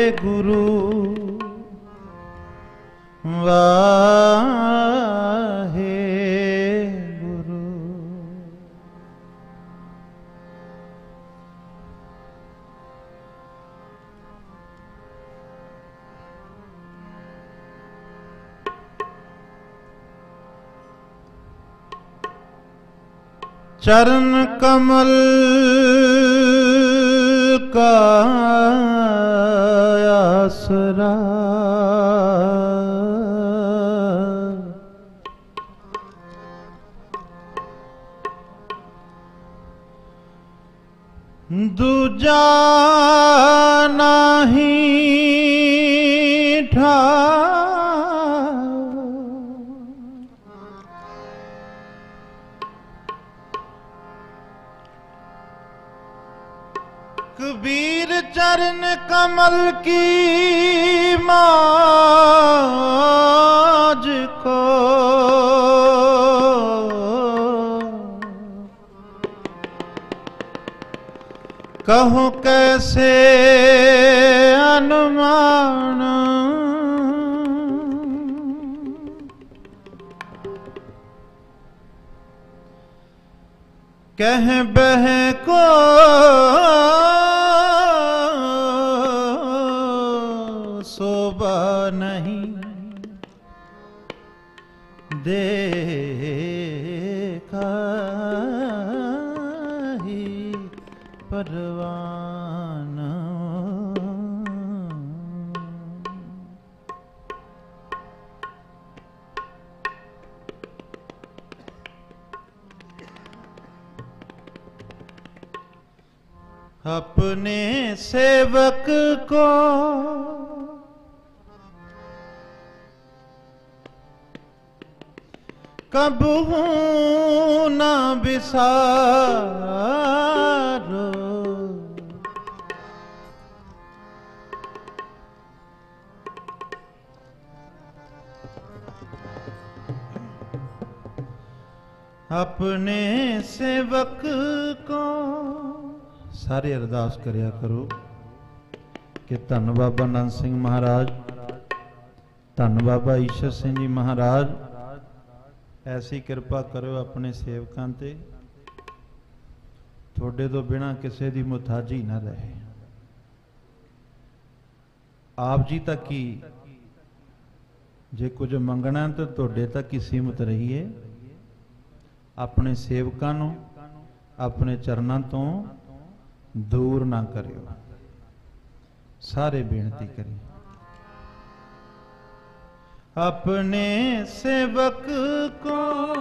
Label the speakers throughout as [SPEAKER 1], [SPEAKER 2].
[SPEAKER 1] गुरु वाहे गुरु। चरण कमल का आसरा दूजा नहीं ठाव। कबीर चरण कमल की माज को कहूँ कैसे अनुमान। कह बह को शोभा नहीं देखा ही परवाना। अपने सेवक को कबहू न बिसारो। अपने सेवक को सारे अरदास करया करो कि धन बाबा नंद सिंह महाराज, धन बाबा ईश्वर सिंह जी महाराज ऐसी कृपा करो अपने सेवकां ते, थोड़े तो बिना किसी की मुताजी ना रहे। आप जी तक ही जे कुछ मंगना तो थोड़े तक ही सीमित रहिए। अपने सेवकां नूं अपने चरणों तो दूर ना करियो। सारे बेनती करिए। अपने सेवक को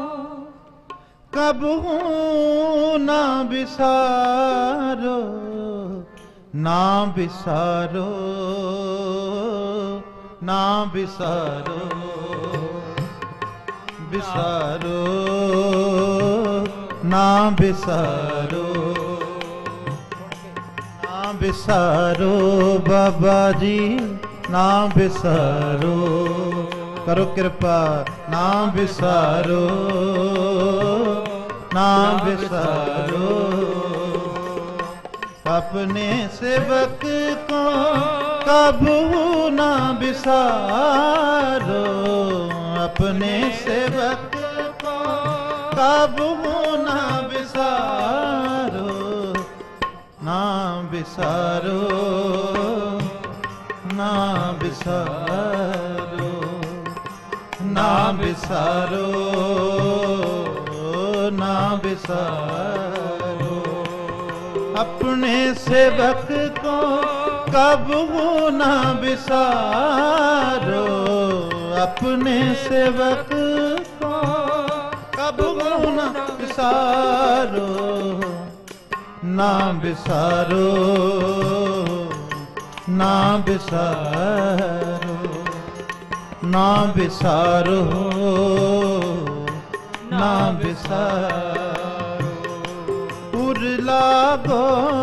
[SPEAKER 1] कबहू ना बिसारो, ना बिसारो, ना बिसारो, बिसारो ना बिसारो, ना बिसारो बाबा जी, ना बिसारो। करो कृपा, ना बिसारो, ना बिसारो। अपने सेवक को कबू ना बिसारो, अपने सेवक को कबू ना बिसारो, ना बिसारो, ना बिसारो, ना बिसारो, ना बिसारो। अपने सेवक को कबू ना बिसारो, अपने सेवक को कबू ना बिसारो, ना बिसारो, ना बिसारो, ना बिसारो, ना बिसारो। उर लागो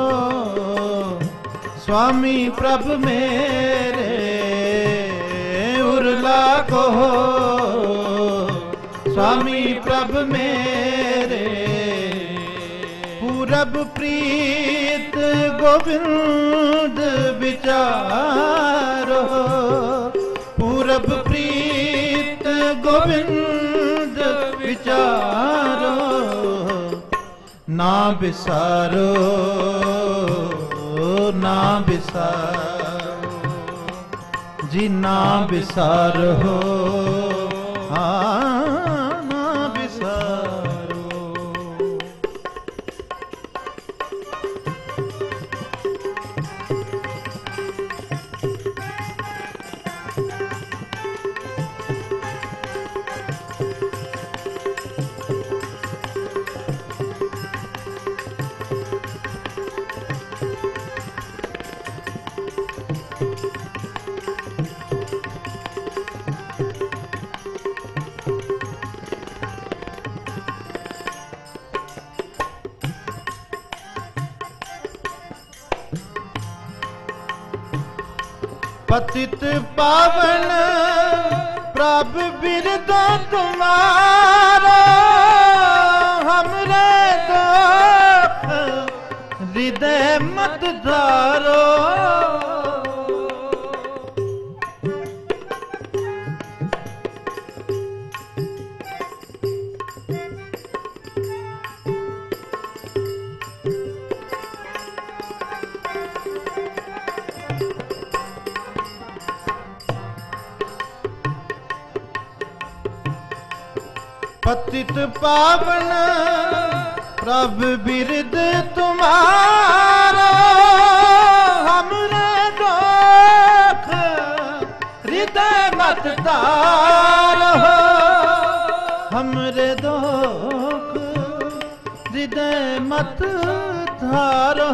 [SPEAKER 1] स्वामी प्रभ मेरे, उर लागो स्वामी प्रभ मेरे। पूरब प्रीत गोविंद विचार, ना बिसारो, ना बिसारो जी, ना बिसारो, हाँ ना बिसारो। पतित पावन प्रभु बिरद तुम्हारा, हमरे दुख हृदय मत धारो। पतित पावन प्रभु बिरद तुम्हारा, हमरे दुख हृदय मत तारो, हमरे दुख हृदय मत धारो,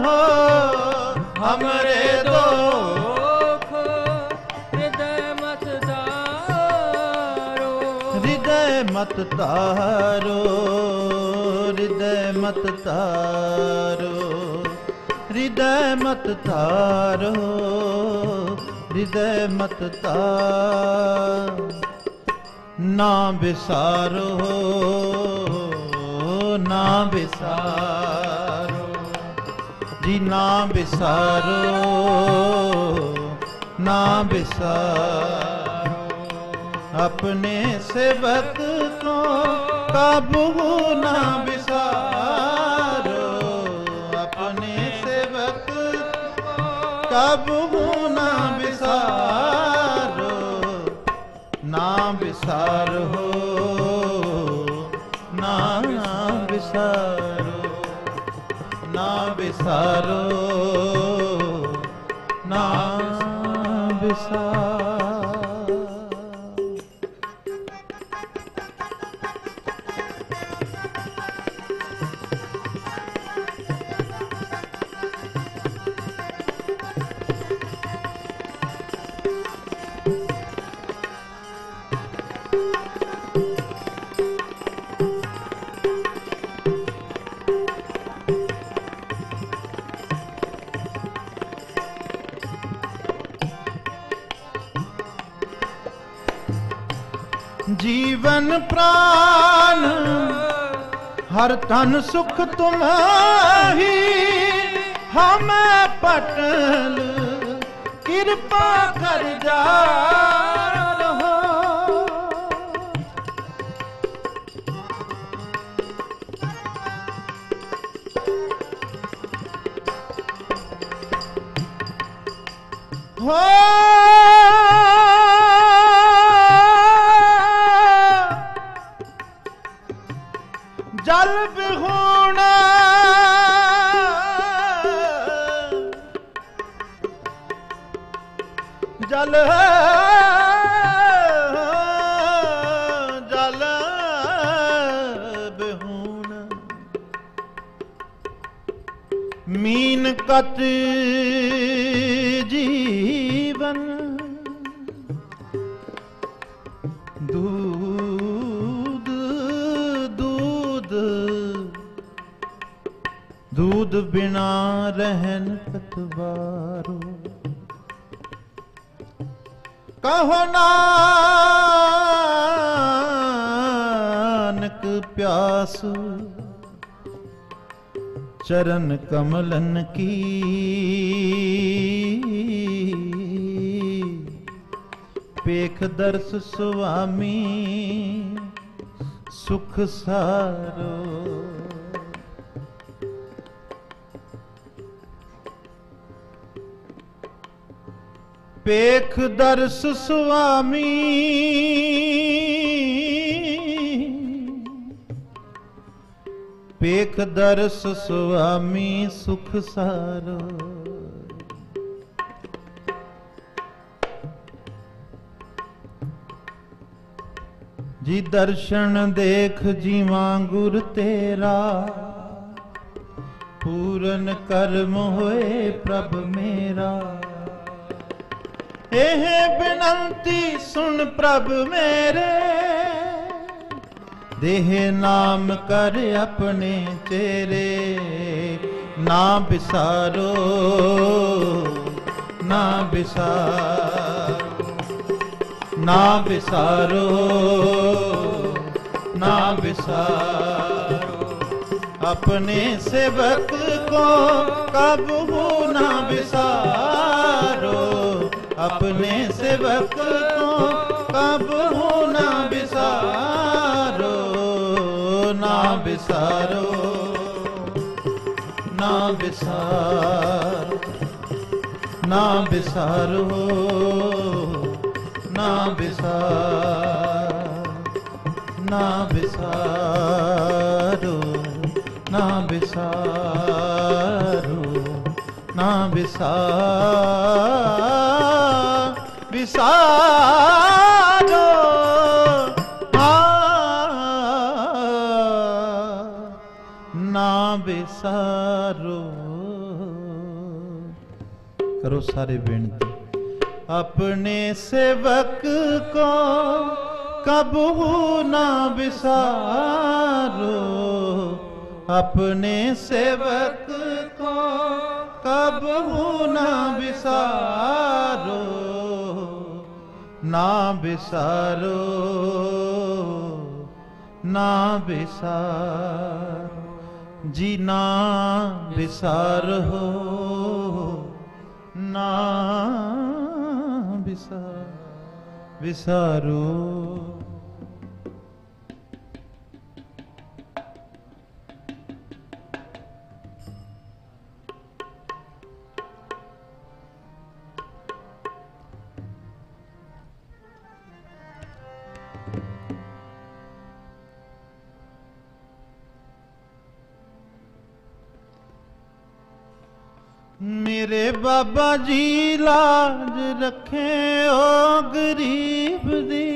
[SPEAKER 1] हमरे दुख हृदय मत तारो, हृदय मत तारो, हृदय मत तारो, हृदय मत तारो, हृदय मत तारो। ना बिसारो, ना बिसारो जी, ना बिसारो, ना बिसारो। अपने सेवक को काबू ना बिसारो, अपने सेवक काबू ना बिसारो, ना बिसारो, ना बिसारो, ना बिसारो, ना बिसारो। जीवन प्राण हर तन सुख तुम्हारी, हमें पटल कृपा कर जा रहो। हो जल बिहुना जल जल बिहुना मीन कत जीवन दूध बिना रहन कतवारो। कहो नानक प्यास चरण कमलन की, पेख दर्श स्वामी सुख सारो। पेख दर्श स्वामी पेख दर्श स्वामी सुख सारो जी दर्शन देख जीवा गुर तेरा पूरन कर्म होए प्रभ मेरा एह बिनंती सुन प्रभ मेरे देह नाम कर अपने चेरे ना बिसारो ना बिसारो ना बिसारो ना बिसारो अपने सेवक को कबहू ना बिसारो अपने सेवक को कबहू ना बिसारो ना बिसारो ना बिसारो ना बिसारो ना बिसारो ना बिसारो ना बिसारो ना बिसारो ना बिसारो। करो सारे बेनती अपने सेवक को कबहू ना बिसारो अपने सेवक को कबहू ना बिसारो ना बिसारो ना बिसारो जी ना बिसारो ना बिसारो। मेरे बाबा जी लाज रखे ओ गरीब दी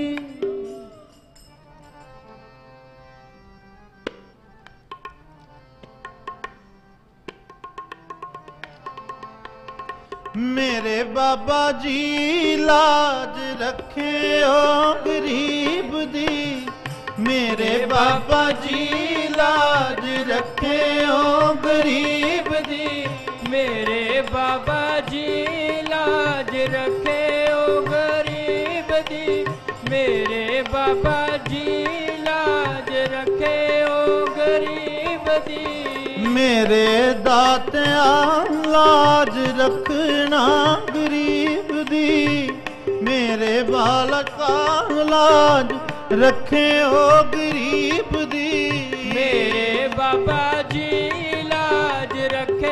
[SPEAKER 1] मेरे बाबा जी लाज रखे ओ गरीब दी मेरे बाबा जी लाज रखे ओ गरीब दी
[SPEAKER 2] मेरे बाबा जी लाज रखे ओ गरीब दी मेरे बाबा जी लाज रखे ओ गरीब दी
[SPEAKER 1] मेरे दातिया लाज रखना गरीब दी मेरे बालका लाज रखे ओ गरीब दी
[SPEAKER 2] मेरे बाबा जी लाज रखे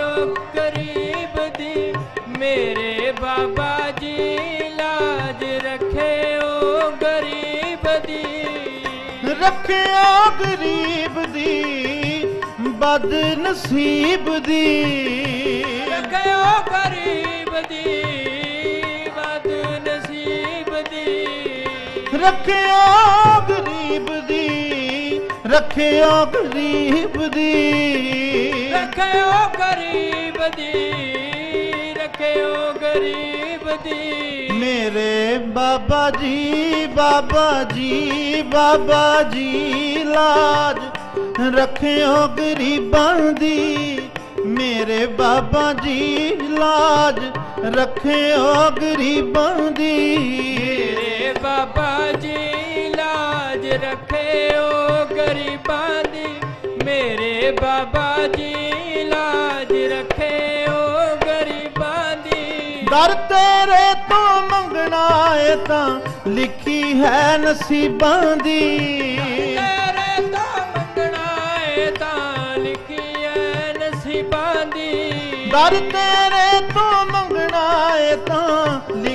[SPEAKER 2] मेरे बाबा जी लाज रखे ओ गरीब दी
[SPEAKER 1] रखे ओ गरीब दी बद नसीब दी
[SPEAKER 2] रखे ओ गरीब दी बद नसीब दी
[SPEAKER 1] रखे ओ गरीब दी रखे ओ गरीब दी
[SPEAKER 2] रखे ओ गरीब दी रखे ओ गरीब दी
[SPEAKER 1] मेरे बाबा जी बाबा जी बाबा जी लाज रखियो गरीबां दी मेरे बाबा जी लाज रखियो गरीबां दी
[SPEAKER 2] मेरे बाबा जी लाज रखियो गरीबां दी मेरे बाबा जी लाज रखियो गरीबां दी
[SPEAKER 1] दर तेरे तो मंगना है तां लिखी है नसीबां दी
[SPEAKER 2] तेरे तो मंगना है तां लिखी है नसीबां दी
[SPEAKER 1] दर तेरे तो मंगना है तां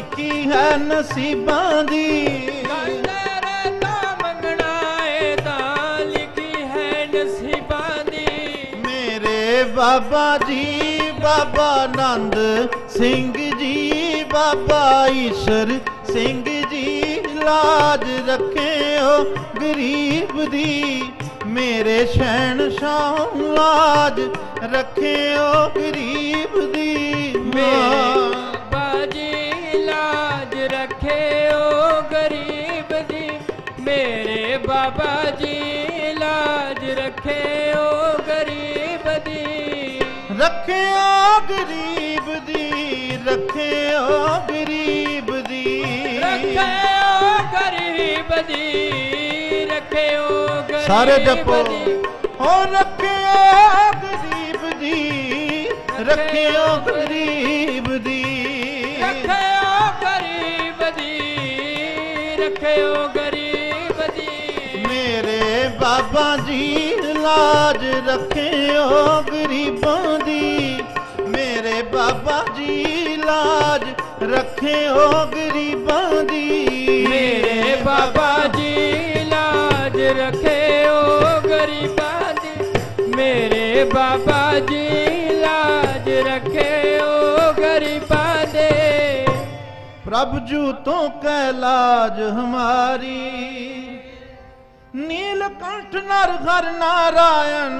[SPEAKER 1] ਨਸੀਬਾਂ ਦੀ।
[SPEAKER 2] ਤੇਰੇ ਤਾਂ ਮੰਗਣਾ ਏ ਤਾਂ ਲਿਖੀ ਹੈ ਨਸੀਬਾਂ ਦੀ।
[SPEAKER 1] ਮੇਰੇ ਬਾਬਾ ਜੀ ਬਾਬਾ ਆਨੰਦ ਸਿੰਘ ਜੀ ਬਾਬਾ ਈਸ਼ਰ ਸਿੰਘ ਜੀ ਲਾਜ ਰੱਖਿਓ ਗਰੀਬ ਦੀ। ਮੇਰੇ ਸ਼ਹਿਨशाह ਲਾਜ ਰੱਖਿਓ ਗਰੀਬ ਦੀ।
[SPEAKER 2] ਬਾਬਾ ਜੀ ਲਾਜ ਰੱਖਿਓ ਗਰੀਬ ਦੀ। ਮੇਰੇ ਬਾਬਾ ਜੀ ਲਾਜ ਰੱਖਿਓ ਗਰੀਬ ਦੀ।
[SPEAKER 1] ਰੱਖਿਓ ਗਰੀਬ ਦੀ, ਰੱਖਿਓ ਗਰੀਬ ਦੀ,
[SPEAKER 2] ਰੱਖਿਓ ਗਰੀਬ ਦੀ, ਰੱਖਿਓ ਗਰੀਬ
[SPEAKER 1] ਸਾਰੇ ਜਪੋ
[SPEAKER 2] ਦੀ।
[SPEAKER 1] ਹੋ ਰੱਖਿਓ ਗਰੀਬ ਦੀ, ਰੱਖਿਓ ਗਰੀਬ ਦੀ,
[SPEAKER 2] ਰੱਖਿਓ ਗਰੀਬ ਦੀ, ਰੱਖਿਓ ਗਰੀਬ ਦੀ।
[SPEAKER 1] ਮੇਰੇ ਬਾਬਾ ਜੀ ਲਾਜ ਰੱਖਿਓ ਗਰੀਬਾਂ ਦੀ। ਮੇਰੇ ਬਾਬਾ ਜੀ ਲਾਜ ਰੱਖਿਓ ਗਰੀਬਾਂ ਦੀ।
[SPEAKER 2] ਮੇਰੇ ਬਾਬਾ ਜੀ ਲਾਜ ਰੱਖਿਓ ਗਰੀਬਾਂ ਦੀ। ਮੇਰੇ ਬਾਬਾ ਜੀ ਲਾਜ ਰੱਖਿਓ ਗਰੀਬਾਂ ਦੇ।
[SPEAKER 1] ਪ੍ਰਭ ਜੂ ਤੋਂ ਕੈ ਲਾਜ ਹਮਾਰੀ। नीलकंठ नर हर नारायण।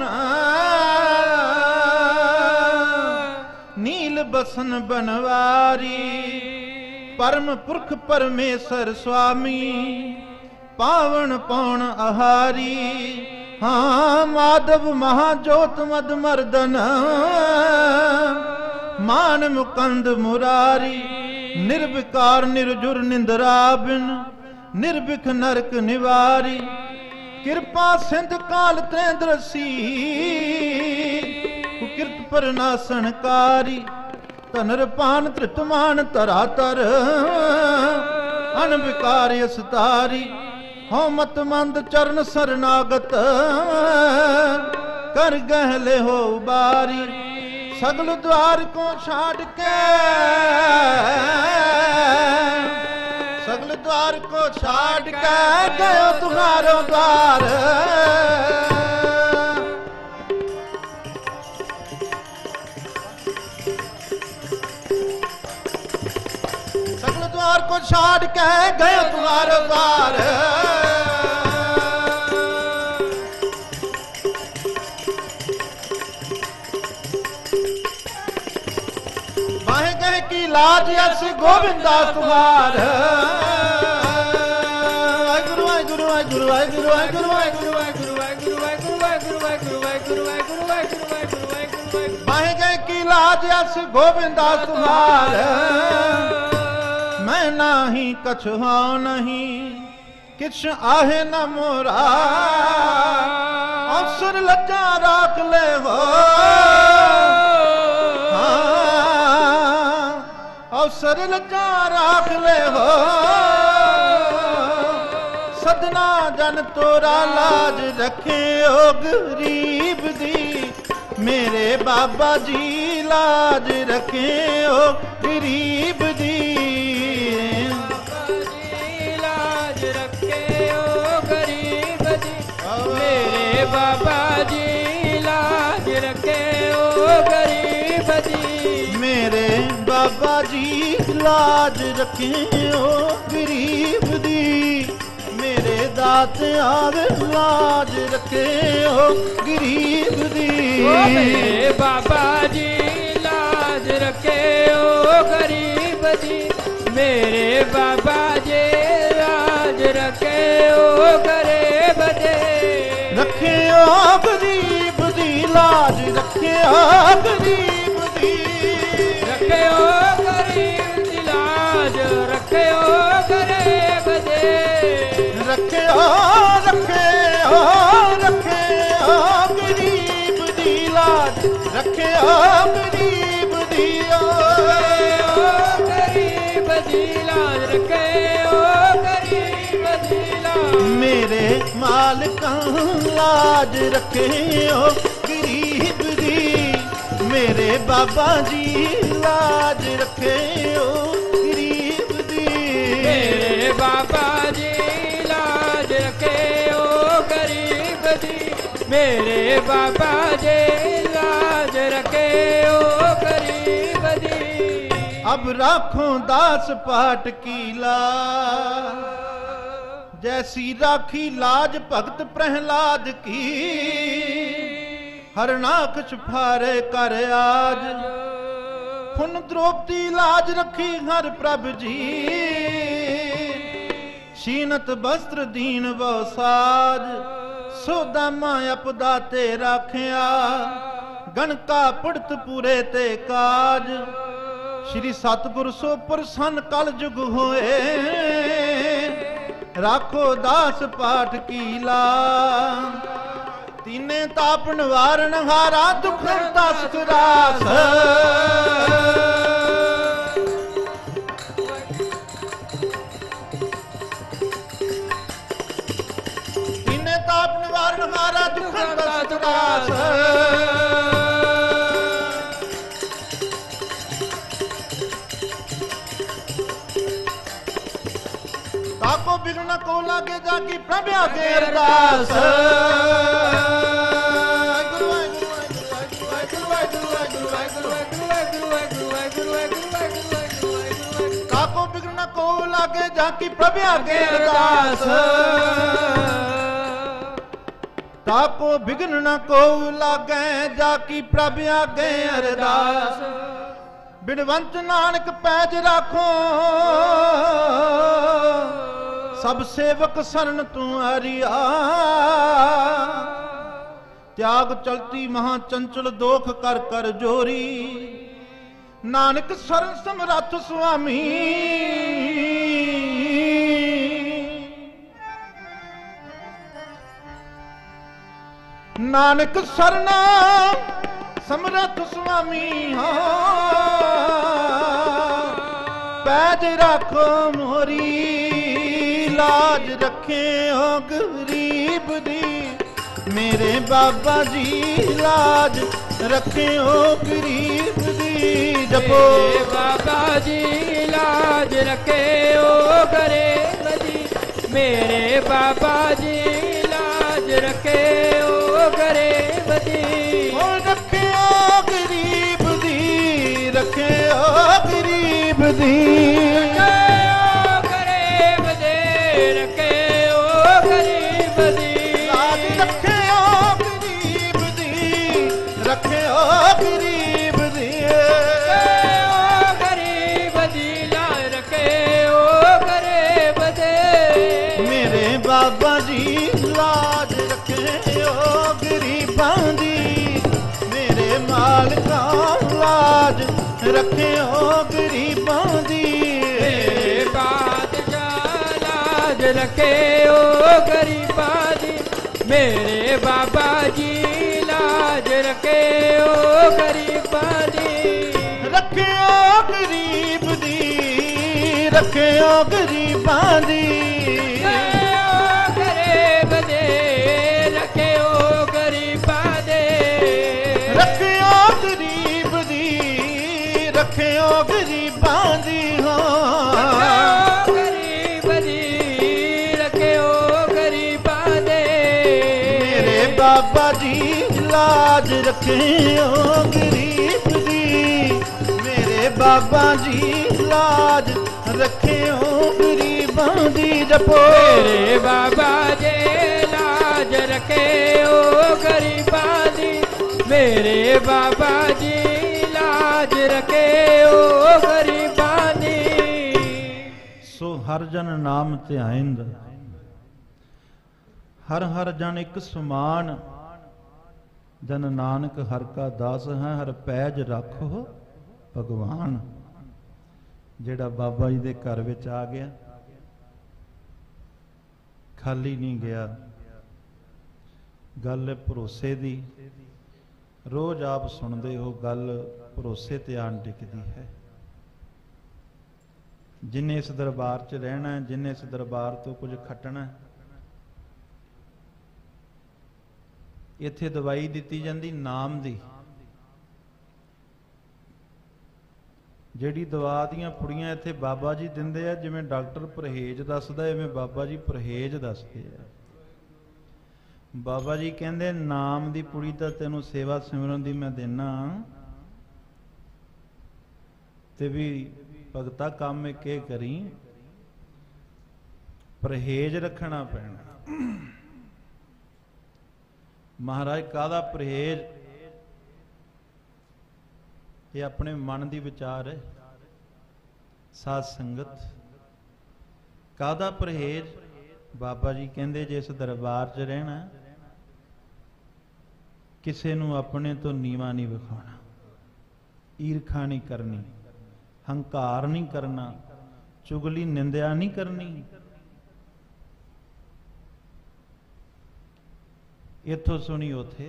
[SPEAKER 1] नील बसन बनवारी। परम पुरख परमेश्वर स्वामी। पावन पौन आहारी। हाँ माधव महाजोत मद मर्दन। मान मुकंद मुरारी। निर्विकार निर्जुर निंद्रा बिन। निर्भिख नरक निवारी। कृपा सिंध काल त्रेंद्रसी। कुकृत परनासनकारी। तनर पान धृतमान तरातर। अनविकार असतारी। हो मत मंद चरण शरणागत। कर गहले हो उबारी। सगल द्वार को छाड़ के। सगल द्वार को छाड़ के गयो तुम्हारो द्वार। सगल द्वार को छाड़ के गयो तुम्हारो द्वार। बाहे गए की लाज यस गोविंदा तुम्हार। वाहिगुरु वाहिगुरु वाहिगुरु वाहिगुरु वाहिगुरु वाहिगुरु वाहिगुरु वाहिगुरु वाहिगुरु वाहिगुरु वाहिगुरु वाहिगुरु वाहिगुरु वाहिगुरु। बाहे गए की लाज यस गोविंदा तुम्हार। मैं नाही कछु हाँ नहीं किछ आहे न मोरा। अवसर लज्जा राख ले हो। अवसर लज्जा राख ले हो। सदना जन तोरा लाज रखे ओ गरीब दी। मेरे बाबा जी लाज रखे ओ गरीब दी।
[SPEAKER 2] लाज रखे ओ गरीब दी। मेरे बाबा जी लाज रखे ओ गरीब दी।
[SPEAKER 1] मेरे बाबा जी लाज रखे ओ गरीब दी। मेरे दात आवे लाज रखे ओ गरीब दी।
[SPEAKER 2] मेरे बाबा जी लाज रखे ओ गरीब दी। मेरे बाबा जी लाज रखे ओ गरीब दी।
[SPEAKER 1] रखे ओ गरीब दी लाज रखे ओ गरीब दी।
[SPEAKER 2] रखे ओ गरीब दी लाज रखे ओ गरीब दी।
[SPEAKER 1] रखे ओ गरीब दी लाज रखे ओ गरीब दी।
[SPEAKER 2] गरीब दी लाज रखे ओ गरीब दी लाज।
[SPEAKER 1] मेरे मालिका लाज रखे ओ गरीब दी। मेरे बाबा जी लाज रखे ओ गरीब दी।
[SPEAKER 2] मेरे बाबा जी लाज रखे ओ गरीब दी।
[SPEAKER 1] अब राखो दास पाट की लाज, जैसी राखी लाज भगत प्रहलाद की। हरनाक छुफारे कर आज, खुन द्रौपदी लाज रखी हर प्रभ जी। शीनत वस्त्र दीन वो साज, सोदामा अपदा ते राखिया। गणका पुड़त पूरे ते काज, श्री सतगुर सो प्रसन्न कल जुग होए। राखो दास पाठ की लाज, तीने ताप निवारण हारा दुख दस रास। तीने ताप निवारण हारा दुख दस रास। ताको बिघन को लागे जाकी प्रभ आगे अरदास। ताको बिघन को लागे जाकी प्रभ आगे अरदास। ताको बिघन को लागे जाकी प्रभ आगे अरदास। बिनवंत नानक पैज राखो, सब सेवक शरण तुम्हारिया। त्याग चलती महा चंचल दोख कर कर जोरी। नानक शरण समरथ स्वामी। नानक शरण समरथ स्वामी हो। पैज राखो मोरी, लाज रखे हो गरीब दी। मेरे बाबा जी लाज रखे हो गरीब दी। जपो
[SPEAKER 2] बाबा जी लाज रखे ओ गरीब दी। मेरे बाबा जी लाज रखे ओ गरीब दी।
[SPEAKER 1] रखे ओ गरीब दी, रखे ओ गरीब दी। बाबा जी लाज रखे ओ गरीबां दी। मेरे मालका लाज रखे ओ गरीबां दी।
[SPEAKER 2] मेरे बादशाह लाज रखे ओ गरीबां दी। मेरे बाबा जी लाज रखे ओ गरीबां दी।
[SPEAKER 1] रखे ओ गरीब दी, रखे ओ गरीबां दी। रखियो गरीबां दी हो।
[SPEAKER 2] गरीब दी रखियो गरीबां दे।
[SPEAKER 1] मेरे बाबा जी लाज रखियो गरीब दी। मेरे बाबा जी लाज रखियो गरीबां दी। जपो
[SPEAKER 2] मेरे बाबा जी लाज रखियो गरीबां दी। मेरे बाबा जी लाज रखे ओ गरीबानी।
[SPEAKER 1] सो हर जन नाम ध्याइंद, हर हर जन एक समान। जन नानक हर का दास है, हर पैज रखो भगवान। जेड़ा बाबा जी दे घर विच आ गया, खाली नहीं गया। गल भरोसे दी, रोज आप सुनते हो गल भरोसे ते आन टिकदी है। जिन्हें इस दरबार च रहना है, जिन्हें इस दरबार तो कुछ खटना है, इत्थे दवाई दिती जाती नाम दी। जिहड़ी दवा दियां पुड़ियां इत्थे बाबा जी दिंदे आ, जिवें डॉक्टर परहेज दसदा इवें बाबा जी परहेज दसदे आ। बाबा जी कहते नाम दी पुड़ी तो तेनों सेवा सिमरन दी मैं देना ते भी भगता काम में के करी परहेज रखना पैना। महाराज कादा परहेज ये अपने मन की विचार है। साध संगत कादा परहेज बाबा जी कहते जिस दरबार च रहना किसी नूं अपने तो नीवा नहीं विखाना, ईरखा नहीं करनी, हंकार नहीं करना, चुगली निंदा नहीं करनी। इथों सुनी उथे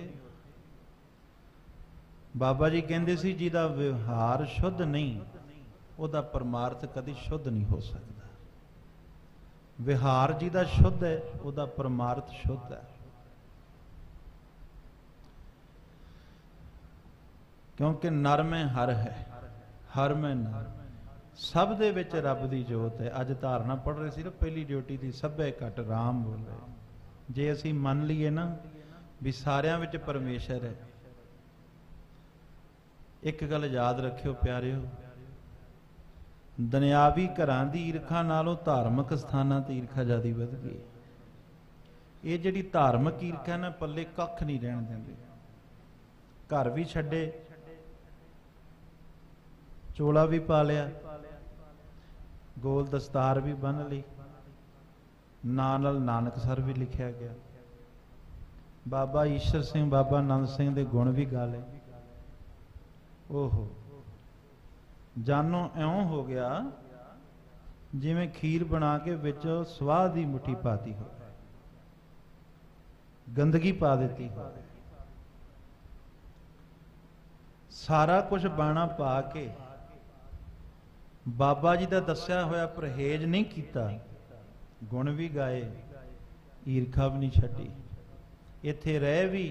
[SPEAKER 1] बाबा जी कहते सी जिहदा व्यवहार शुद्ध नहीं उहदा परमार्थ कदी शुद्ध नहीं हो सकता। विहार जिहदा शुद्ध है उहदा परमार्थ शुद्ध है। क्योंकि नर में हर है, हर में नर, सब दे विच रब दी जोत है। अज धारणा पढ़ रहे सी ना पहली ड्यूटी दी सभे घट राम बोले। जे असी मन लीए ना भी सारियां विच परमेश्वर है। एक गल याद रखियो प्यारिओ, दुनियावी घरां दी ईरखा नालों धार्मिक स्थानां ते ईरखा ज़्यादा वध गई। ये जिहड़ी धार्मिक ईरखा ना पल्ले कख नहीं रहण दिंदी। घर भी छड्डे, चोला भी पा लिया, गोल दस्तार भी बन ली, नाल नानकसर भी लिखिया गया, बाबा ईश्वर सिंह बाबा नंद सिंह दे गुण भी गा ले। ओहो जानो इउं हो गया जिवें खीर बना के विच स्वाह दी मुट्ठी पाती हो, गंदगी पा दी हो। सारा कुछ बाणा पा के बाबा जी का दस्या होया परहेज नहीं किया, गुण भी गाए, ईरखा भी नहीं छड्डी, इत्थे रह भी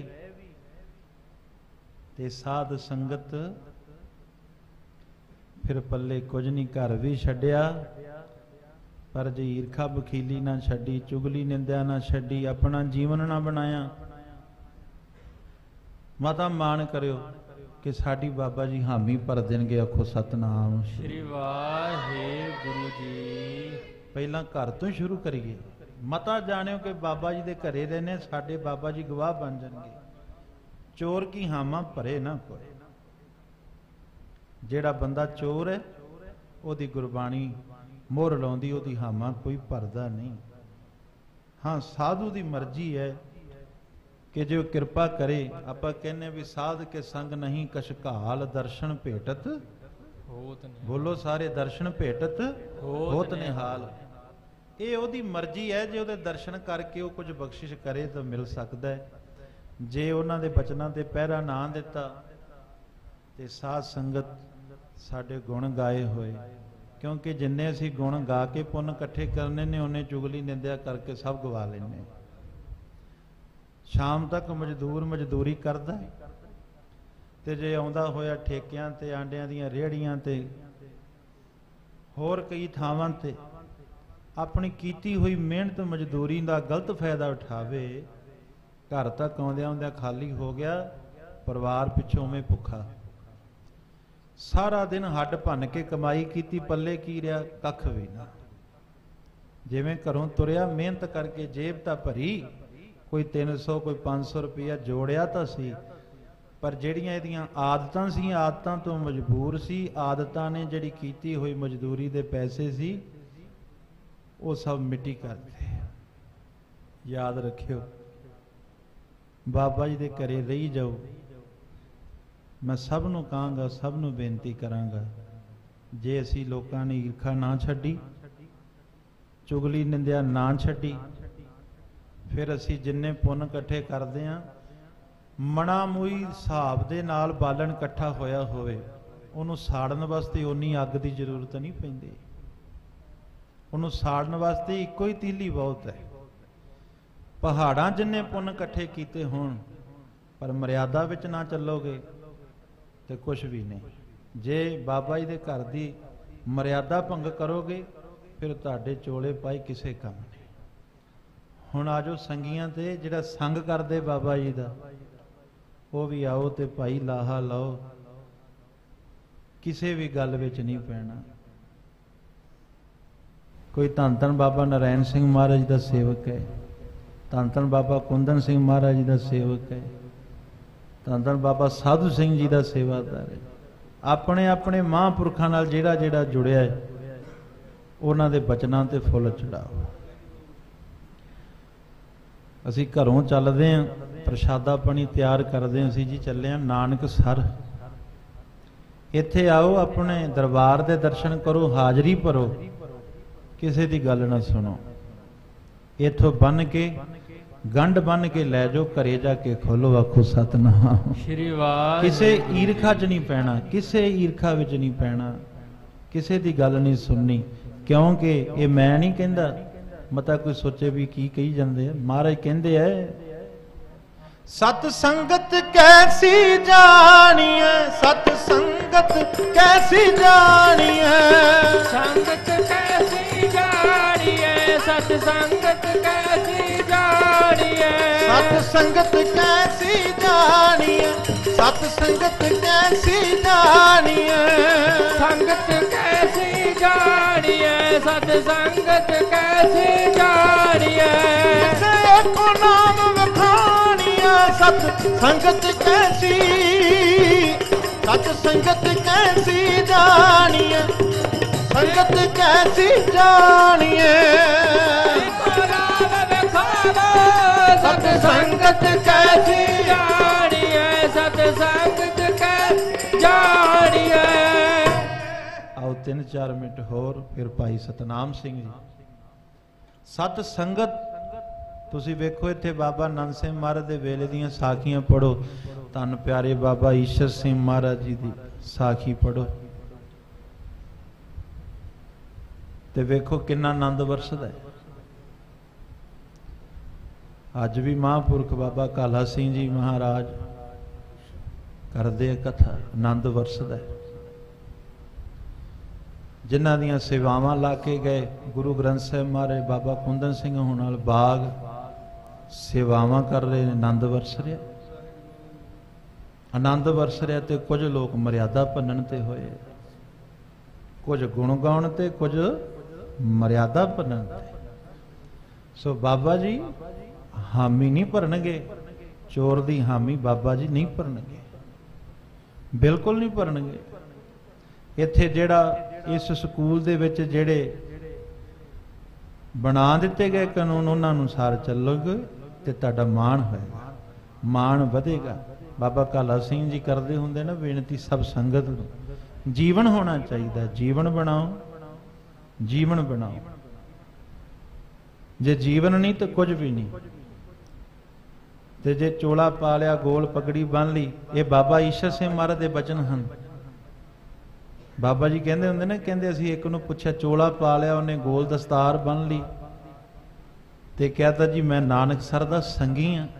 [SPEAKER 1] ते साध संगत फिर पल्ले कुछ नहीं, घर भी छड्डिया पर जे ईरखा बखीली ना छड्डी, चुगली निंदा ना छड्डी, अपना जीवन ना बनाया। माता मान करियो कि साडी बाबा जी हामी भर देणगे। आखो सतनाम
[SPEAKER 2] श्री वाहिगुरु जी।
[SPEAKER 1] पहला घर तो शुरू करिए। मता जानियो कि बाबा जी दे घरे रहने साडे बाबा जी गवाह बन जाणगे। चोर की हामा भरे ना कोई। जेड़ा बंदा चोर है ओदी गुरबाणी मोहर लाउंदी, ओदी हामा कोई भरदा नहीं। हाँ साधु दी मर्जी है कि जो कृपा करे। आपां कहने भी साध के संग नहीं कशकाल, दर्शन भेटत बोलो सारे, दर्शन भेटत होत निहाल। ये ओदी मर्जी है, जे ओदे दर्शन करके वो कुछ बख्शिश करे तो मिल सकता है। जे उन्हां दे बचनां ते पहरा ना दिता ते साध संगत साडे गुण गाए होए। क्योंकि जिन्ने असी गुण गा के पुन इकट्ठे करने ने उन्हें चुगली निंदा करके सब गवा लेने। शाम तक मजदूर मजदूरी करदा ते जे आउंदा होया ठेकियां ते आंडियां दीयां रेहड़ियां ते होर कई थावां ते अपनी कीती हुई मेहनत मजदूरी का गलत फायदा उठावे, घर तक आउंदियां आउंदियां खाली हो गया, परिवार पिछों में भुखा। सारा दिन हड्ड भन के कमाई की, पल्ले की रहा कख भी ना। जिवें घरों तुरिया मेहनत करके जेब तां भरी, कोई 300 कोई 500 रुपया जोड़िया तो सी, पर जिहड़ियां इहदियां आदतां सी, आदतां तो मजबूर सी। आदतां ने जिहड़ी कीती हुई मजदूरी दे पैसे सी वो सब मिट्टी कर दे। याद रखियो बाबा जी दे घरे रही जाओ। मैं सब नूं कहांगा, सब नूं बेनती करांगा, जे असी लोकां ने ईरखा ना छड्डी, चुगली निंदा ना छड्डी, फिर असी जिन्ने पुन इकट्ठे करते हैं मना मूई हिसाब दे नाल बालन इकट्ठा होया होवे, उन्होंने साड़न वास्ते उन्नी अग की जरूरत नहीं पैंदी। उन्होंने साड़न वास्ते इको ही तीली बहुत है। पहाड़ां जिन्ने पुन इकट्ठे कीते होण पर मर्यादा विच ना चलोगे तो कुछ भी नहीं। जे बाबा जी दे घर दी मर्यादा भंग करोगे फिर तुहाडे चोले पाई किसे काम नहीं। ਹੁਣ ਆਜੋ ਸੰਗੀਆਂ ਤੇ ਜਿਹੜਾ ਸੰਗ ਕਰਦੇ ਬਾਬਾ ਜੀ ਦਾ ਉਹ ਵੀ ਆਓ ਤੇ ਭਾਈ ਲਾਹਾ ਲਾਓ, ਕਿਸੇ ਵੀ ਗੱਲ ਵਿੱਚ ਨਹੀਂ ਪੈਣਾ। ਕੋਈ ਧੰਨ ਧੰਨ ਬਾਬਾ ਨਰੈਣ ਸਿੰਘ ਮਹਾਰਾਜ ਦਾ ਸੇਵਕ ਹੈ, ਧੰਨ ਧੰਨ ਬਾਬਾ ਕੁੰਦਨ ਸਿੰਘ ਮਹਾਰਾਜ ਜੀ ਦਾ ਸੇਵਕ ਹੈ, ਧੰਨ ਧੰਨ ਬਾਬਾ ਸਾਧੂ ਸਿੰਘ ਜੀ ਦਾ ਸੇਵਾਦਾਰ ਹੈ। ਆਪਣੇ ਆਪਣੇ ਮਹਾਂਪੁਰਖਾਂ ਨਾਲ ਜਿਹੜਾ ਜਿਹੜਾ ਜੁੜਿਆ ਹੈ ਉਹਨਾਂ ਦੇ ਬਚਨਾਂ ਤੇ ਫੁੱਲ ਚੜਾਓ। ਅਸੀਂ ਘਰੋਂ ਚੱਲਦੇ ਹਾਂ, ਪ੍ਰਸ਼ਾਦਾ ਪਾਣੀ ਤਿਆਰ ਕਰਦੇ ਹਾਂ, ਅਸੀਂ ਜੀ ਚੱਲੇ ਹਾਂ ਨਾਨਕਸਰ। ਇੱਥੇ ਆਓ, ਆਪਣੇ ਦਰਬਾਰ ਦੇ ਦਰਸ਼ਨ ਕਰੋ, ਹਾਜ਼ਰੀ ਭਰੋ, ਕਿਸੇ ਦੀ ਗੱਲ ਨਾ ਸੁਣੋ। ਇੱਥੋਂ ਬੰਨ ਕੇ ਗੰਢ ਬੰਨ ਕੇ ਲੈ ਜਾਓ, ਘਰੇ ਜਾ ਕੇ ਖੋਲੋ, ਆਖੋ ਸਤਨਾਮ
[SPEAKER 2] ਸ਼੍ਰੀ ਵਾਹਿਗੁਰੂ।
[SPEAKER 1] ਕਿਸੇ ਈਰਖਾ 'ਚ ਨਹੀਂ ਪੈਣਾ, ਕਿਸੇ ਈਰਖਾ ਵਿੱਚ ਨਹੀਂ ਪੈਣਾ, ਕਿਸੇ ਦੀ ਗੱਲ ਨਹੀਂ ਸੁਣਨੀ। ਕਿਉਂਕਿ ਇਹ ਮੈਂ ਨਹੀਂ ਕਹਿੰਦਾ, ਮਤਾ ਕੋਈ ਸੋਚੇ ਵੀ ਕੀ ਕਹੀ ਜਾਂਦੇ ਆ। ਮਹਾਰਾਜ ਕਹਿੰਦੇ ਐ ਸਤ ਸੰਗਤ ਕੈਸੀ ਜਾਣੀਐ, ਸਤ ਸੰਗਤ ਕੈਸੀ ਜਾਣੀਐ,
[SPEAKER 2] ਸੰਗਤ ਕੈਸੀ ਜਾਣੀਐ, ਸਤ ਸੰਗਤ ਕੈਸੀ ਜਾਣੀਐ,
[SPEAKER 1] ਸਤ ਸੰਗਤ ਕੈਸੀ ਜਾਣੀਐ, ਸਤ ਸੰਗਤ ਕੈਸੀ ਜਾਣੀਐ,
[SPEAKER 2] ਸੰਗਤ ਕੈਸੀ ਜਾਣੀਐ, ਸਤ ਸੰਗਤ ਕੈਸੀ ਜਾਣੀਐ,
[SPEAKER 1] ਕਿਸੇ ਕੋ ਨਾਮ ਵਖਾਣੀਐ, ਸਤ ਸੰਗਤ ਕੈਸੀ, ਸਤ ਸੰਗਤ ਕੈਸੀ ਜਾਣੀਐ, ਸੰਗਤ ਕੈਸੀ ਜਾਣੀਐ,
[SPEAKER 2] ਸਤ ਸੰਗਤ ਕੈਸੀ ਜਾਣੀਐ, ਸਤ ਸੰਗਤ ਕੈਸੀ ਜਾਣੀਐ।
[SPEAKER 1] ਆਓ 3-4 ਮਿੰਟ ਹੋਰ, ਫਿਰ ਭਾਈ ਸਤਨਾਮ ਸਿੰਘ ਜੀ। ਸਤ ਸੰਗਤ, ਤੁਸੀਂ ਵੇਖੋ ਇੱਥੇ ਬਾਬਾ ਨੰਦ ਸਿੰਘ ਮਹਾਰਾਜ ਦੇ ਵੇਲੇ ਦੀਆਂ ਸਾਖੀਆਂ ਪੜੋ, ਧੰਨ ਪਿਆਰੇ ਬਾਬਾ ਈਸ਼ਰ ਸਿੰਘ ਮਹਾਰਾਜ ਜੀ ਦੀ ਸਾਖੀ ਪੜੋ ਤੇ ਵੇਖੋ ਕਿੰਨਾ ਆਨੰਦ ਵਰਸਦਾ ਹੈ। ਅੱਜ ਵੀ ਮਹਾਂਪੁਰਖ ਬਾਬਾ ਕਾਲਾ ਸਿੰਘ ਜੀ ਮਹਾਰਾਜ ਕਰਦੇ ਆ ਕਥਾ, ਆਨੰਦ ਵਰਸਦਾ ਹੈ। ਜਿਨ੍ਹਾਂ ਦੀਆਂ ਸੇਵਾਵਾਂ ਲਾ ਕੇ ਗਏ ਗੁਰੂ ਗ੍ਰੰਥ ਸਾਹਿਬ ਮਹਾਰਾਜ, ਬਾਬਾ ਕੁੰਦਨ ਸਿੰਘ ਹੁਣ ਨਾਲ ਬਾਗ ਸੇਵਾਵਾਂ ਕਰ ਰਹੇ ਨੇ, ਆਨੰਦ ਵਰਸ ਰਿਹਾ, ਆਨੰਦ ਵਰਸ ਰਿਹਾ। ਤੇ ਕੁਝ ਲੋਕ ਮਰਿਆਦਾ ਭੰਨਣ ਤੇ ਹੋਏ, ਕੁਝ ਗੁਣ ਗਾਉਣ ਤੇ, ਕੁਝ ਮਰਿਆਦਾ ਭੰਨਣ ਤੇ। ਸੋ ਬਾਬਾ ਜੀ ਹਾਮੀ ਨਹੀਂ ਭਰਨਗੇ, ਚੋਰ ਦੀ ਹਾਮੀ ਬਾਬਾ ਜੀ ਨਹੀਂ ਭਰਨਗੇ, ਬਿਲਕੁਲ ਨਹੀਂ ਭਰਨਗੇ। ਇੱਥੇ ਜਿਹੜਾ ਇਸ ਸਕੂਲ ਦੇ ਵਿੱਚ ਜਿਹੜੇ ਬਣਾ ਦਿੱਤੇ ਗਏ ਕਾਨੂੰਨ ਉਹਨਾਂ ਅਨੁਸਾਰ ਚੱਲੋਗੇ ਤੇ ਤੁਹਾਡਾ ਮਾਣ ਹੋਏਗਾ, ਮਾਣ ਵਧੇਗਾ। ਬਾਬਾ ਕਾਲਾ ਸਿੰਘ ਜੀ ਕਰਦੇ ਹੁੰਦੇ ਨਾ ਬੇਨਤੀ ਸਭ ਸੰਗਤ ਨੂੰ, ਜੀਵਨ ਹੋਣਾ ਚਾਹੀਦਾ, ਜੀਵਨ ਬਣਾਓ, ਜੀਵਨ ਬਣਾਓ। ਜੇ ਜੀਵਨ ਨਹੀਂ ਤਾਂ ਕੁਝ ਵੀ ਨਹੀਂ। ਤੇ ਜੇ ਚੋਲਾ ਪਾ ਲਿਆ, ਗੋਲ ਪਗੜੀ ਬੰਨ ਲਈ, ਇਹ ਬਾਬਾ ਈਸ਼ਰ ਸਿੰਘ ਮਹਾਰਾਜ ਦੇ ਬਚਨ ਹਨ। ਬਾਬਾ ਜੀ ਕਹਿੰਦੇ ਹੁੰਦੇ ਨੇ, ਕਹਿੰਦੇ ਅਸੀਂ ਇੱਕ ਨੂੰ ਪੁੱਛਿਆ, ਚੋਲਾ ਪਾ ਲਿਆ, ਉਹਨੇ ਗੋਲ ਦਸਤਾਰ ਬੰਨ ਲਈ ਤੇ ਕਹਤਾ ਜੀ ਮੈਂ ਨਾਨਕਸਰ ਦਾ ਸੰਗੀ ਹਾਂ।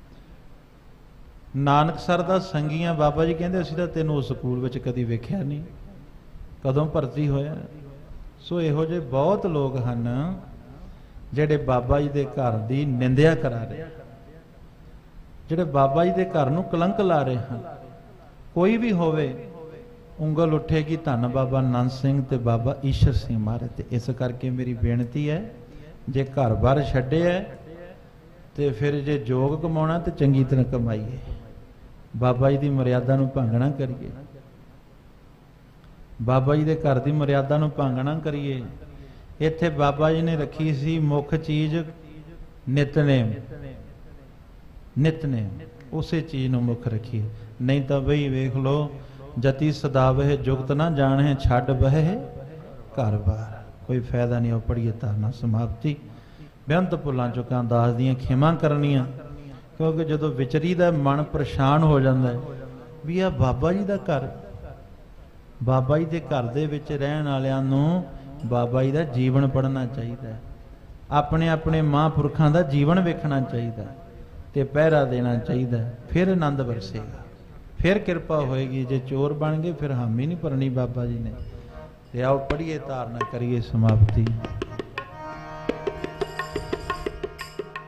[SPEAKER 1] ਨਾਨਕਸਰ ਦਾ ਸੰਗੀ ਹਾਂ। ਬਾਬਾ ਜੀ ਕਹਿੰਦੇ ਅਸੀਂ ਤਾਂ ਤੈਨੂੰ ਉਸ ਸਕੂਲ ਵਿੱਚ ਕਦੀ ਵੇਖਿਆ ਨਹੀਂ, ਕਦੋਂ ਭਰਤੀ ਹੋਇਆ। ਸੋ ਇਹੋ ਜਿਹੇ ਬਹੁਤ ਲੋਕ ਹਨ ਜਿਹੜੇ ਬਾਬਾ ਜੀ ਦੇ ਘਰ ਦੀ ਨਿੰਦਿਆ ਕਰਾ ਰਹੇ, ਜਿਹੜੇ ਬਾਬਾ ਜੀ ਦੇ ਘਰ ਨੂੰ ਕਲੰਕ ਲਾ ਰਹੇ ਹਨ। ਕੋਈ ਵੀ ਹੋਵੇ ਉਂਗਲ ਉੱਠੇਗੀ ਧੰਨ ਬਾਬਾ ਨੰਦ ਸਿੰਘ ਤੇ ਬਾਬਾ ਈਸ਼ਰ ਸਿੰਘ ਮਹਾਰਾਜ ਤੇ। ਇਸ ਕਰਕੇ ਮੇਰੀ ਬੇਨਤੀ ਹੈ, ਜੇ ਘਰ-ਬਾਰ ਛੱਡਿਆ ਤੇ ਫਿਰ ਜੇ ਜੋਗ ਕਮਾਉਣਾ ਤੇ ਚੰਗੀ ਤਰ੍ਹਾਂ ਕਮਾਈਏ, ਬਾਬਾ ਜੀ ਦੀ ਮਰਿਆਦਾ ਨੂੰ ਭੰਗ ਨਾ ਕਰੀਏ, ਬਾਬਾ ਜੀ ਦੇ ਘਰ ਦੀ ਮਰਿਆਦਾ ਨੂੰ ਭੰਗ ਨਾ ਕਰੀਏ। ਇੱਥੇ ਬਾਬਾ ਜੀ ਨੇ ਰੱਖੀ ਸੀ ਮੁੱਖ ਚੀਜ਼ ਨਿਤਨੇਮ, ਨਿਤਨੇਮ, ਉਸੇ ਚੀਜ਼ ਨੂੰ ਮੁੱਖ ਰੱਖੀਏ। ਨਹੀਂ ਤਾਂ ਬਈ ਵੇਖ ਲਓ, ਜਤੀ ਸਦਾਵਹਿ ਜੁਗਤ ਨਾ ਜਾਣਹਿ, ਛੱਡ ਬਹਿ ਘਰ-ਬਾਰ, ਕੋਈ ਫਾਇਦਾ ਨਹੀਂ। ਉਹ ਪੜੀਏ ਧਾਰਨਾ ਸਮਾਪਤੀ। ਬੇਅੰਤ ਭੁੱਲਾਂ ਚੁੱਕਾਂ ਦਾਸ ਦੀਆਂ ਖਿਮਾ ਕਰਨੀਆਂ, ਕਿਉਂਕਿ ਜਦੋਂ ਵਿਚਰੀ ਦਾ ਮਨ ਪਰੇਸ਼ਾਨ ਹੋ ਜਾਂਦਾ ਹੈ ਵੀ ਆ ਬਾਬਾ ਜੀ ਦਾ ਘਰ, ਬਾਬਾ ਜੀ ਦੇ ਘਰ ਦੇ ਵਿੱਚ ਰਹਿਣ ਵਾਲਿਆਂ ਨੂੰ ਬਾਬਾ ਜੀ ਦਾ ਜੀਵਨ ਪੜ੍ਹਨਾ ਚਾਹੀਦਾ, ਆਪਣੇ ਆਪਣੇ ਮਹਾਂਪੁਰਖਾਂ ਦਾ ਜੀਵਨ ਵੇਖਣਾ ਚਾਹੀਦਾ ਤੇ ਪਹਿਰਾ ਦੇਣਾ ਚਾਹੀਦਾ। ਫਿਰ ਆਨੰਦ ਵਰਸੇਗਾ, ਫਿਰ ਕਿਰਪਾ ਹੋਏਗੀ। ਜੇ ਚੋਰ ਬਣ ਗਏ ਫਿਰ ਹਾਮੀ ਨਹੀਂ ਭਰਨੀ ਬਾਬਾ ਜੀ ਨੇ। ਤੇ ਆਓ ਪੜ੍ਹੀਏ, ਧਾਰਨਾ ਕਰੀਏ ਸਮਾਪਤੀ।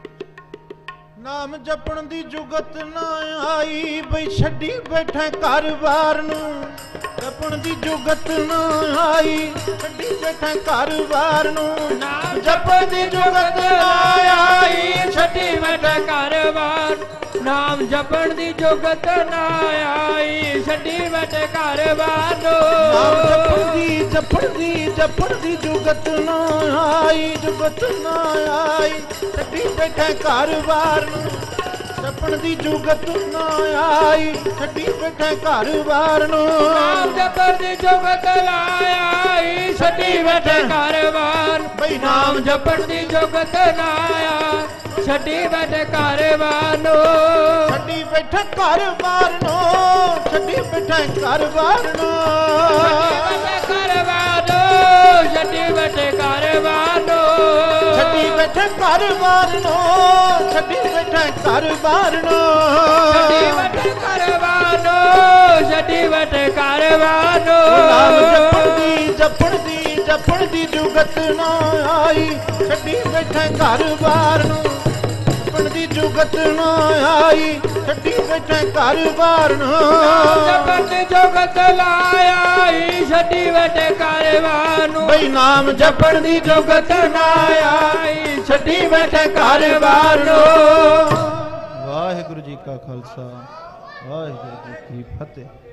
[SPEAKER 1] ਨਾਮ ਜਪਣ ਦੀ ਜੁਗਤ ਨਾ ਆਈ ਬਈ ਛੱਡੀ ਬੈਠਾ ਘਰ-ਬਾਰ ਨੂੰ ਜਪਣ ਦੀ ਜੁਗਤ ਨਾ ਆਈ ਛੱਡੀ ਬੈਠਾ ਘਰ-ਬਾਰ ਨੂੰ
[SPEAKER 2] ਨਾਮ ਜਪਣ ਦੀ ਜੁਗਤ ਨਾ ਆਈ ਛੱਡੀ ਬੈਠਾ ਘਰ-ਬਾਰ ਨਾਮ ਜਪਣ ਦੀ ਜੁਗਤ ਨਾ ਆਈ ਛੱਡੀ ਬੈਠੇ ਘਰ-ਬਾਰ ਨੂੰ
[SPEAKER 1] ਨਾਮ ਜਪਣ ਦੀ ਜੁਗਤ ਨਾ ਆਈ ਛੱਡੀ ਬੈਠਾ ਘਰ-ਬਾਰ ਨੂੰ ਜਪਣ ਦੀ ਜੁਗਤ ਨਾ ਆਈ ਛੱਡੀ ਬੈਠਾ ਘਰ-ਬਾਰ ਨੂੰ
[SPEAKER 2] ਨਾਮ ਜਪਣ ਦੀ ਜੁਗਤ ਨਾ ਆਈ ਛੱਡੀ ਬੈਠੇ ਘਰ-ਬਾਰ ਬਈ ਨਾਮ ਜਪਣ ਦੀ ਜੁਗਤ ਨਾ ਆਈ ਛੱਡੀ ਬੈਠੇ ਘਰ-ਬਾਰ ਨੂੰ
[SPEAKER 1] ਛੱਡੀ ਬੈਠਾ ਘਰ-ਬਾਰ ਨੂੰ ਛੱਡੀ ਬੈਠਾ ਘਰ-ਬਾਰ ਨੂੰ
[SPEAKER 2] ਛੱਡੀ ਬੈਠੇ ਘਰ-ਬਾਰ ਨੂੰ
[SPEAKER 1] ਛੱਡੀ ਬੈਠਾ ਘਰ-ਬਾਰ ਨੂੰ ਛੱਡੀ ਬੈਠਾ ਘਰ-ਬਾਰ ਨੂੰ
[SPEAKER 2] ਛੱਡੀ ਬੈਠੇ ਘਰ-ਬਾਰ ਨੂੰ ਛੱਡੀ ਬੈਠੇ ਘਰ-ਬਾਰ ਨੂੰ
[SPEAKER 1] ਨਾਮ ਜਪਣ ਦੀ ਜੁਗਤ ਨਾ ਆਈ ਛੱਡੀ ਬੈਠਾ ਘਰ-ਬਾਰ ਨੂੰ ਜਪਣ ਦੀ ਜੁਗਤ ਨਾ ਆਈ ਛੱਡੀ ਬੈਠਾ ਘਰ-ਬਾਰ ਨੂੰ
[SPEAKER 2] ਜਪਣ ਦੀ ਜੁਗਤ ਨਾ ਆਈ ਛੱਡੀ ਬੈਠੇ ਘਰ-ਬਾਰ ਨੂੰ
[SPEAKER 1] ਬਈ ਨਾਮ ਜਪਣ ਦੀ ਜੁਗਤ ਨਾ ਆਈ ਛੱਡੀ ਬੈਠਾ ਘਰ-ਬਾਰ ਨੂੰ। ਵਾਹਿਗੁਰੂ ਜੀ ਕਾ ਖਾਲਸਾ ਵਾਹਿਗੁਰੂ ਜੀ ਕੀ ਫਤਿਹ।